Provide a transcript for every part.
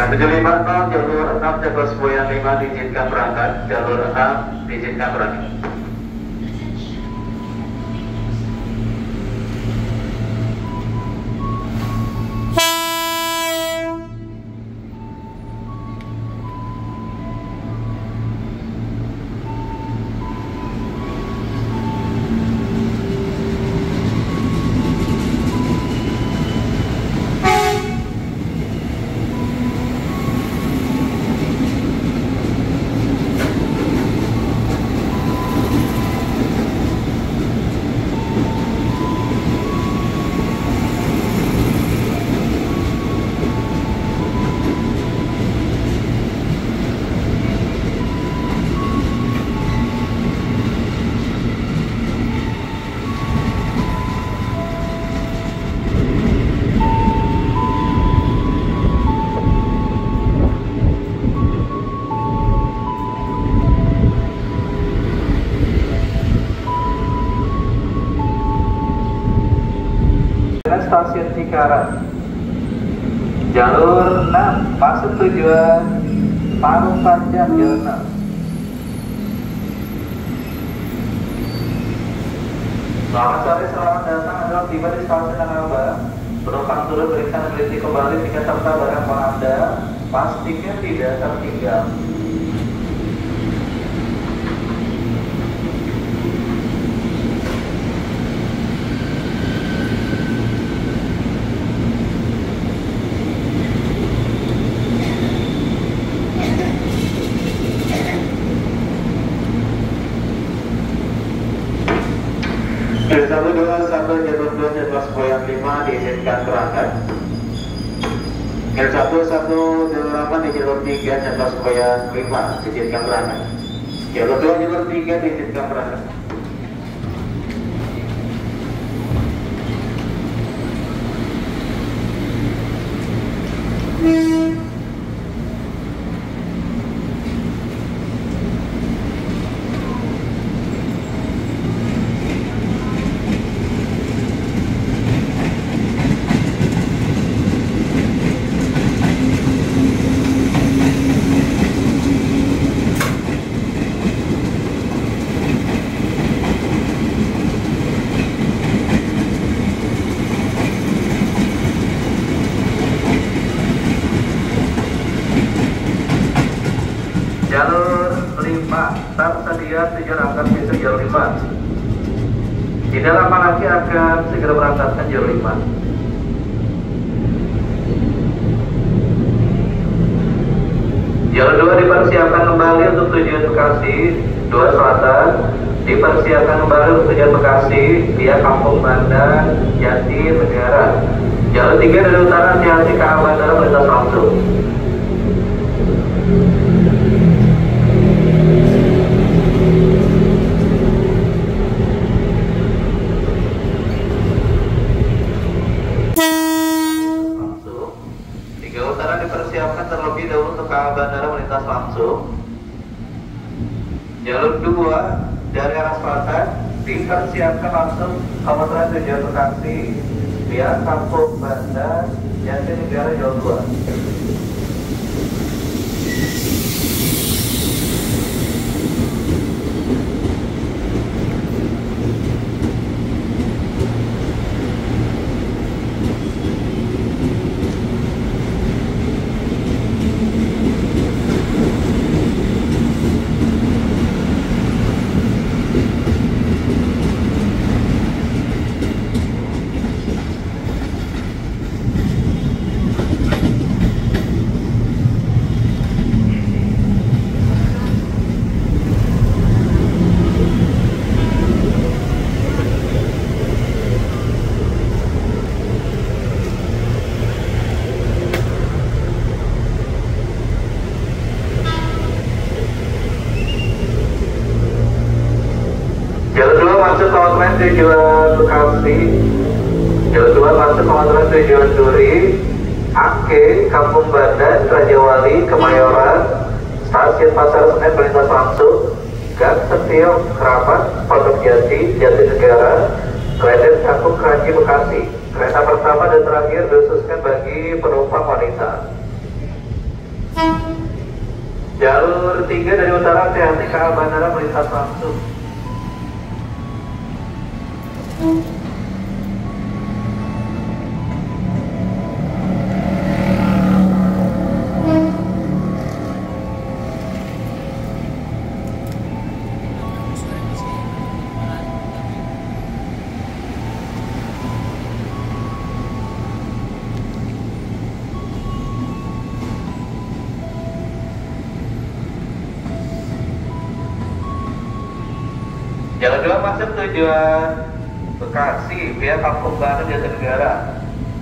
750 jalur 6 Jabal Semboyan 5 diizinkan berangkat, jalur 6 diizinkan berangkat. Stasiun Cikarang, jalur 6 masuk tujuan Parung Panjang jalur 6. Selamat sore, selamat datang adalah tiba di stasiun Tanah Abang. Penumpang turun berikan teliti kembali tiket serta barang Anda, pastikan tidak tertinggal. L121 jalur 2 Jabal Semboyan 5 diizinkan berangkat. L118 jalur 8 di jalur 3 Jabal Semboyan 5 diizinkan berangkat. Jalur 2 jalur 3 diizinkan berangkat. Jalur 5 tersedia 7 rangkaian besok jalur 5. Tidak lama lagi akan segera berangkatkan jalur 5. Jalur 2 dipersiapkan kembali untuk tujuan Bekasi, 2 Selatan dipersiapkan kembali untuk tujuan Bekasi via Kampung Banda, Jati Negara. Jalur 3 dari utara hati-hati ke arah bandara melintas langsung. Dipersiapkan terlebih dahulu untuk ke bandara melintas langsung. Jalur 2 dari arah selatan dipersiapkan langsung kemudian tujuan Bekasi via Kampung Banda, Jati Negara jalur 2. Masuk kawasan tujuan Bekasi, jalur 2 masuk kawasan tujuan Duri, Ake, Kampung Banda, Raja Wali, Kemayoran, Stasiun Pasar Senen melintas langsung, Gang Setiong, Keramat, Pondok Jati, Jati Negara, Kleden Cakung, Kranji, Bekasi. Kereta pertama dan terakhir dikhususkan bagi penumpang wanita. Jalur 3 dari utara hati-hati ke arah bandara melintas langsung. Jalan 2 masuk tujuan Bekasi via Kampung Bandung Jatinegara.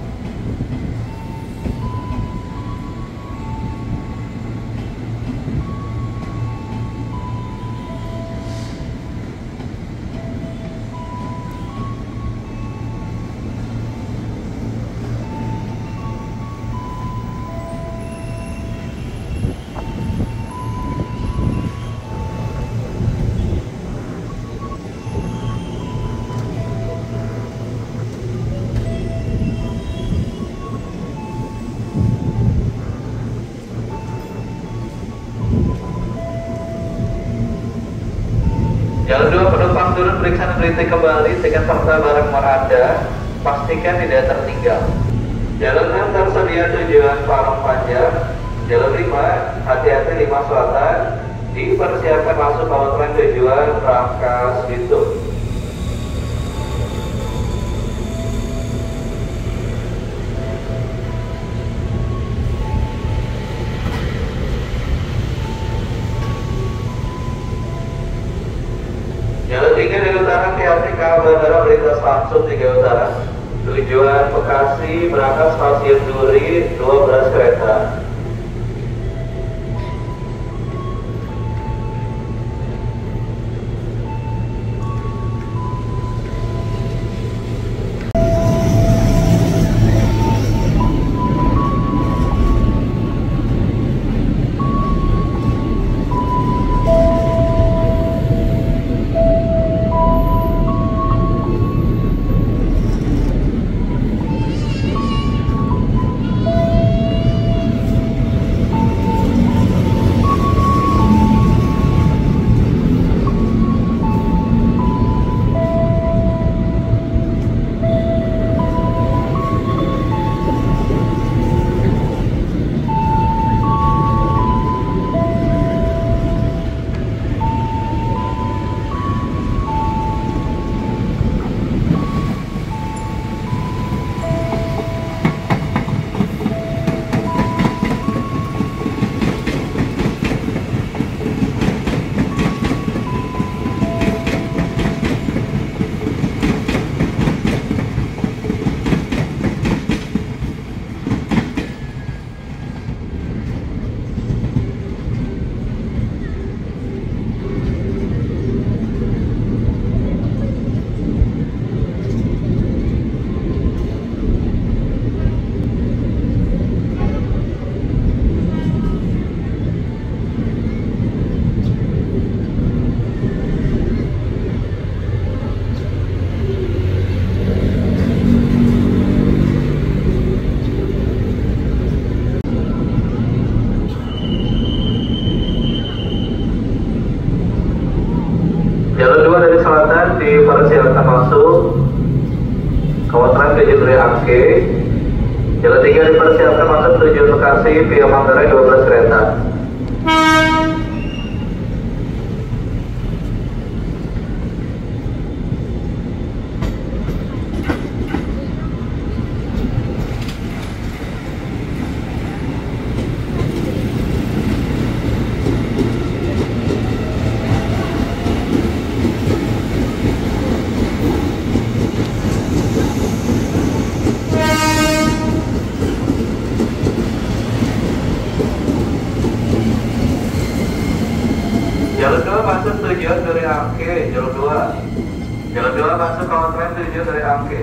Jalan 2 penumpang turun periksa dan berhenti kembali dengan serta barang Anda, pastikan tidak tertinggal. Jalan 6 tersedia tujuan Parung Panjang. Jalan 5 hati-hati 5 Selatan dipersiapkan masuk kawasan tujuan Rangkas Bitung. Jalan 3 dari utara hati-hati ke bandara melintas langsung 3 utara. Tujuan Bekasi berangkat stasiun Duri 12 kereta. Jalan 2 dari selatan dipersilakan masuk kawasan Duri Angke. Jalan 3 dipersilakan masuk tujuan Bekasi via Manggarai 12 kereta. Jalan 2 masuk tujuan Duri Angke. Jalan 2 masuk kawasan tujuan Duri Angke.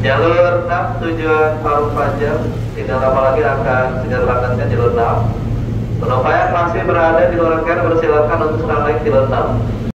Jalur 6 tujuan Parung Panjang, tidak lama lagi akan segera berangkatkan jalur 6. Penumpang yang masih berada di luar rangkaian bersilakan untuk naik jalur 6.